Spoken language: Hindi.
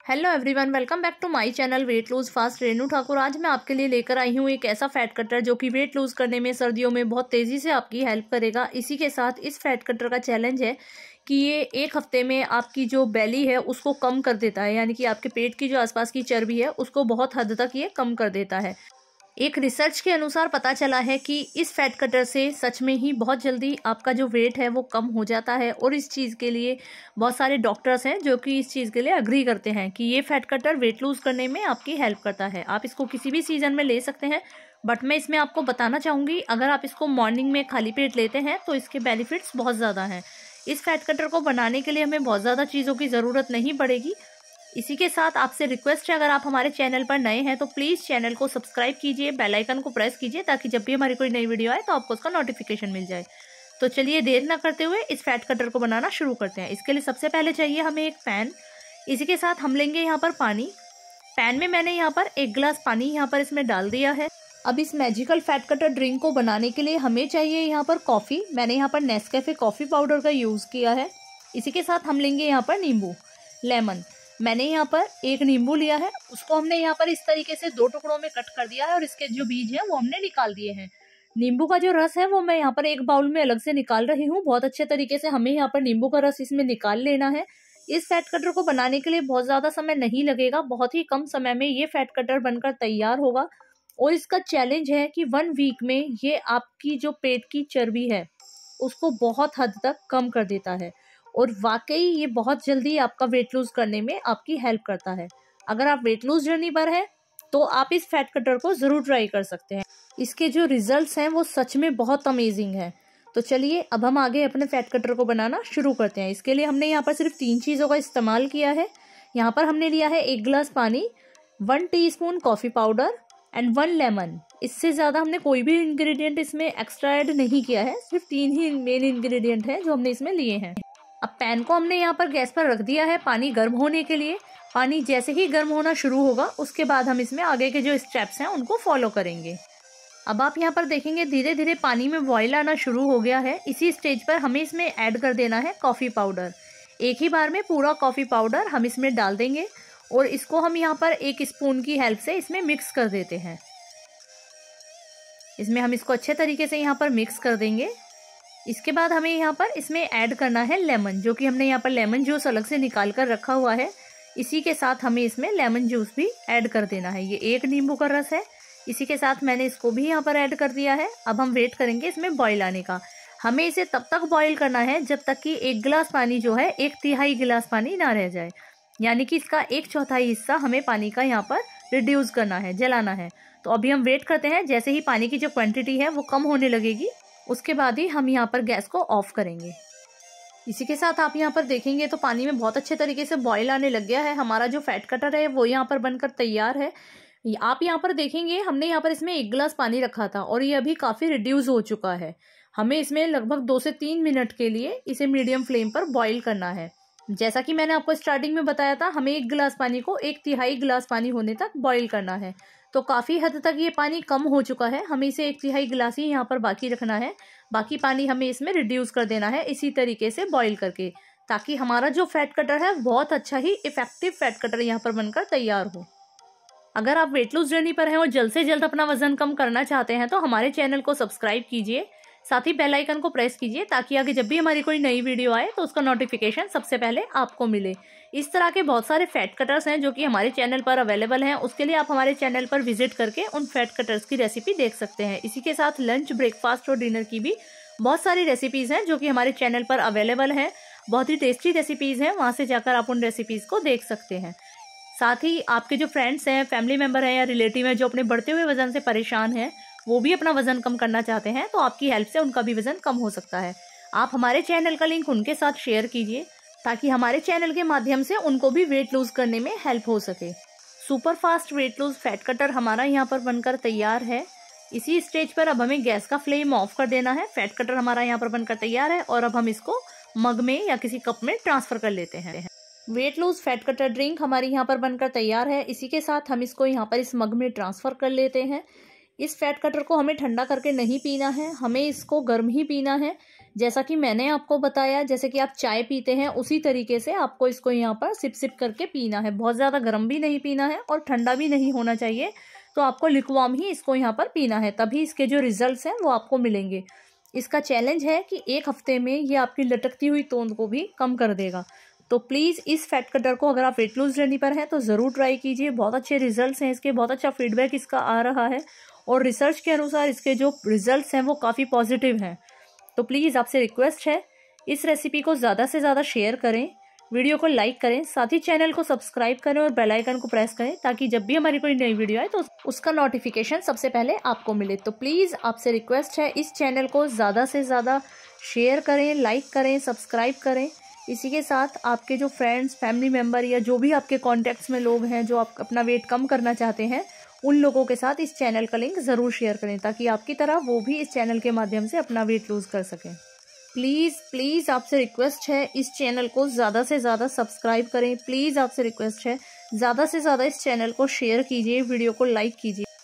Hello everyone, welcome back to my channel weight lose fast Renu Thakur. आज मैं आपके लिए लेकर आई हूँ एक ऐसा फैट कटर जो कि वेट लूज करने में सर्दियों में बहुत तेज़ी से आपकी हेल्प करेगा। इसी के साथ इस फैट कटर का चैलेंज है कि ये एक हफ्ते में आपकी जो बेली है उसको कम कर देता है, यानी कि आपके पेट की जो आसपास की चर्बी है उसको बहुत हद तक ये कम कर देता है। एक रिसर्च के अनुसार पता चला है कि इस फैट कटर से सच में ही बहुत जल्दी आपका जो वेट है वो कम हो जाता है, और इस चीज़ के लिए बहुत सारे डॉक्टर्स हैं जो कि इस चीज़ के लिए अग्री करते हैं कि ये फैट कटर वेट लूज करने में आपकी हेल्प करता है। आप इसको किसी भी सीजन में ले सकते हैं, बट मैं इसमें आपको बताना चाहूँगी अगर आप इसको मॉर्निंग में खाली पेट लेते हैं तो इसके बेनिफिट्स बहुत ज़्यादा हैं। इस फैट कटर को बनाने के लिए हमें बहुत ज़्यादा चीज़ों की ज़रूरत नहीं पड़ेगी। इसी के साथ आपसे रिक्वेस्ट है, अगर आप हमारे चैनल पर नए हैं तो प्लीज़ चैनल को सब्सक्राइब कीजिए, बेल आइकन को प्रेस कीजिए ताकि जब भी हमारी कोई नई वीडियो आए तो आपको उसका नोटिफिकेशन मिल जाए। तो चलिए देर ना करते हुए इस फैट कटर को बनाना शुरू करते हैं। इसके लिए सबसे पहले चाहिए हमें एक पैन। इसी के साथ हम लेंगे यहाँ पर पानी। पैन में मैंने यहाँ पर 1 गिलास पानी यहाँ पर इसमें डाल दिया है। अब इस मैजिकल फैट कटर ड्रिंक को बनाने के लिए हमें चाहिए यहाँ पर कॉफ़ी। मैंने यहाँ पर नेस्कैफे कॉफ़ी पाउडर का यूज़ किया है। इसी के साथ हम लेंगे यहाँ पर नींबू, लेमन। मैंने यहाँ पर एक नींबू लिया है, उसको हमने यहाँ पर इस तरीके से 2 टुकड़ों में कट कर दिया है और इसके जो बीज हैं वो हमने निकाल दिए हैं। नींबू का जो रस है वो मैं यहाँ पर एक बाउल में अलग से निकाल रही हूँ। बहुत अच्छे तरीके से हमें यहाँ पर नींबू का रस इसमें निकाल लेना है। इस फैट कटर को बनाने के लिए बहुत ज़्यादा समय नहीं लगेगा, बहुत ही कम समय में ये फैट कटर बनकर तैयार होगा। और इसका चैलेंज है कि 1 वीक में ये आपकी जो पेट की चर्बी है उसको बहुत हद तक कम कर देता है, और वाकई ये बहुत जल्दी आपका वेट लूज करने में आपकी हेल्प करता है। अगर आप वेट लूज जर्नी पर हैं तो आप इस फैट कटर को ज़रूर ट्राई कर सकते हैं। इसके जो रिजल्ट्स हैं वो सच में बहुत अमेजिंग है। तो चलिए अब हम आगे अपने फैट कटर को बनाना शुरू करते हैं। इसके लिए हमने यहाँ पर सिर्फ 3 चीज़ों का इस्तेमाल किया है। यहाँ पर हमने लिया है 1 गिलास पानी, 1 teaspoon coffee powder and 1 lemon. इससे ज़्यादा हमने कोई भी इंग्रेडिएंट इसमें एक्स्ट्रा ऐड नहीं किया है, सिर्फ 3 ही मेन इंग्रेडिएंट हैं जो हमने इसमें लिए हैं। अब पैन को हमने यहाँ पर गैस पर रख दिया है पानी गर्म होने के लिए। पानी जैसे ही गर्म होना शुरू होगा उसके बाद हम इसमें आगे के जो स्टेप्स हैं उनको फॉलो करेंगे। अब आप यहाँ पर देखेंगे धीरे धीरे पानी में बॉईल आना शुरू हो गया है। इसी स्टेज पर हमें इसमें ऐड कर देना है कॉफ़ी पाउडर। एक ही बार में पूरा कॉफ़ी पाउडर हम इसमें डाल देंगे और इसको हम यहाँ पर 1 स्पून की हेल्प से इसमें मिक्स कर देते हैं। इसमें हम इसको अच्छे तरीके से यहाँ पर मिक्स कर देंगे। इसके बाद हमें यहाँ पर इसमें ऐड करना है लेमन, जो कि हमने यहाँ पर लेमन जूस अलग से निकाल कर रखा हुआ है। इसी के साथ हमें इसमें लेमन जूस भी ऐड कर देना है। ये 1 नींबू का रस है। इसी के साथ मैंने इसको भी यहाँ पर ऐड कर दिया है। अब हम वेट करेंगे इसमें बॉईल आने का। हमें इसे तब तक बॉईल करना है जब तक कि 1 गिलास पानी जो है 1/3 गिलास पानी ना रह जाए, यानी कि इसका 1/4 हिस्सा हमें पानी का यहाँ पर रिड्यूस करना है, जलाना है। तो अभी हम वेट करते हैं, जैसे ही पानी की जो क्वांटिटी है वो कम होने लगेगी उसके बाद ही हम यहाँ पर गैस को ऑफ करेंगे। इसी के साथ आप यहाँ पर देखेंगे तो पानी में बहुत अच्छे तरीके से बॉईल आने लग गया है। हमारा जो फैट कटर है वो यहाँ पर बनकर तैयार है। आप यहाँ पर देखेंगे हमने यहाँ पर इसमें 1 गिलास पानी रखा था और ये अभी काफ़ी रिड्यूस हो चुका है। हमें इसमें लगभग 2 से 3 मिनट के लिए इसे मीडियम फ्लेम पर बॉईल करना है। जैसा कि मैंने आपको स्टार्टिंग में बताया था, हमें 1 गिलास पानी को 1/3 गिलास पानी होने तक बॉईल करना है। तो काफ़ी हद तक ये पानी कम हो चुका है। हमें इसे 1/3 गिलास ही यहाँ पर बाकी रखना है। बाकी पानी हमें इसमें रिड्यूस कर देना है इसी तरीके से बॉईल करके, ताकि हमारा जो फैट कटर है बहुत अच्छा ही इफेक्टिव फैट कटर यहाँ पर बनकर तैयार हो। अगर आप वेट लूज जर्नी पर हैं और जल्द से जल्द अपना वजन कम करना चाहते हैं तो हमारे चैनल को सब्सक्राइब कीजिए, साथ ही बेल आइकन को प्रेस कीजिए ताकि आगे जब भी हमारी कोई नई वीडियो आए तो उसका नोटिफिकेशन सबसे पहले आपको मिले। इस तरह के बहुत सारे फैट कटर्स हैं जो कि हमारे चैनल पर अवेलेबल हैं। उसके लिए आप हमारे चैनल पर विजिट करके उन फैट कटर्स की रेसिपी देख सकते हैं। इसी के साथ लंच, ब्रेकफास्ट और डिनर की भी बहुत सारी रेसिपीज़ हैं जो कि हमारे चैनल पर अवेलेबल हैं। बहुत ही टेस्टी रेसिपीज़ हैं, वहाँ से जाकर आप उन रेसिपीज़ को देख सकते हैं। साथ ही आपके जो फ्रेंड्स हैं, फैमिली मेम्बर हैं या रिलेटिव हैं जो अपने बढ़ते हुए वजन से परेशान हैं, वो भी अपना वजन कम करना चाहते हैं, तो आपकी हेल्प से उनका भी वजन कम हो सकता है। आप हमारे चैनल का लिंक उनके साथ शेयर कीजिए ताकि हमारे चैनल के माध्यम से उनको भी वेट लूज करने में हेल्प हो सके। Super fast weight lose fat cutter हमारा यहाँ पर बनकर तैयार है। इसी स्टेज पर अब हमें गैस का फ्लेम ऑफ कर देना है। फैट कटर हमारा यहाँ पर बनकर तैयार है और अब हम इसको मग में या किसी कप में ट्रांसफर कर लेते हैं। Weight lose fat cutter drink हमारी यहाँ पर बनकर तैयार है। इसी के साथ हम इसको यहाँ पर इस मग में ट्रांसफर कर लेते हैं। इस फैट कटर को हमें ठंडा करके नहीं पीना है, हमें इसको गर्म ही पीना है। जैसा कि मैंने आपको बताया, जैसे कि आप चाय पीते हैं उसी तरीके से आपको इसको यहाँ पर सिप सिप करके पीना है। बहुत ज़्यादा गर्म भी नहीं पीना है और ठंडा भी नहीं होना चाहिए। तो आपको लिक्वार्म ही इसको यहाँ पर पीना है, तभी इसके जो रिजल्ट्स हैं वो आपको मिलेंगे। इसका चैलेंज है कि 1 हफ्ते में ये आपकी लटकती हुई तोंद को भी कम कर देगा। तो प्लीज़ इस फैट कटर को अगर आप वेट लूज जर्नी पर हैं तो ज़रूर ट्राई कीजिए। बहुत अच्छे रिजल्ट्स हैं इसके, बहुत अच्छा फीडबैक इसका आ रहा है और रिसर्च के अनुसार इसके जो रिजल्ट्स हैं वो काफ़ी पॉजिटिव हैं। तो प्लीज़ आपसे रिक्वेस्ट है, इस रेसिपी को ज़्यादा से ज़्यादा शेयर करें, वीडियो को लाइक करें, साथ ही चैनल को सब्सक्राइब करें और बेल आइकन को प्रेस करें ताकि जब भी हमारी कोई नई वीडियो आए तो उसका नोटिफिकेशन सबसे पहले आपको मिले। तो प्लीज़ आपसे रिक्वेस्ट है, इस चैनल को ज़्यादा से ज़्यादा शेयर करें, लाइक करें, सब्सक्राइब करें। इसी के साथ आपके जो फ्रेंड्स, फैमिली मेम्बर या जो भी आपके कॉन्टैक्ट्स में लोग हैं जो आप अपना वेट कम करना चाहते हैं, उन लोगों के साथ इस चैनल का लिंक ज़रूर शेयर करें ताकि आपकी तरह वो भी इस चैनल के माध्यम से अपना वेट लूज़ कर सकें। प्लीज़ आपसे रिक्वेस्ट है, इस चैनल को ज़्यादा से ज़्यादा सब्सक्राइब करें। प्लीज़ आपसे रिक्वेस्ट है, ज़्यादा से ज़्यादा इस चैनल को शेयर कीजिए, वीडियो को लाइक कीजिए।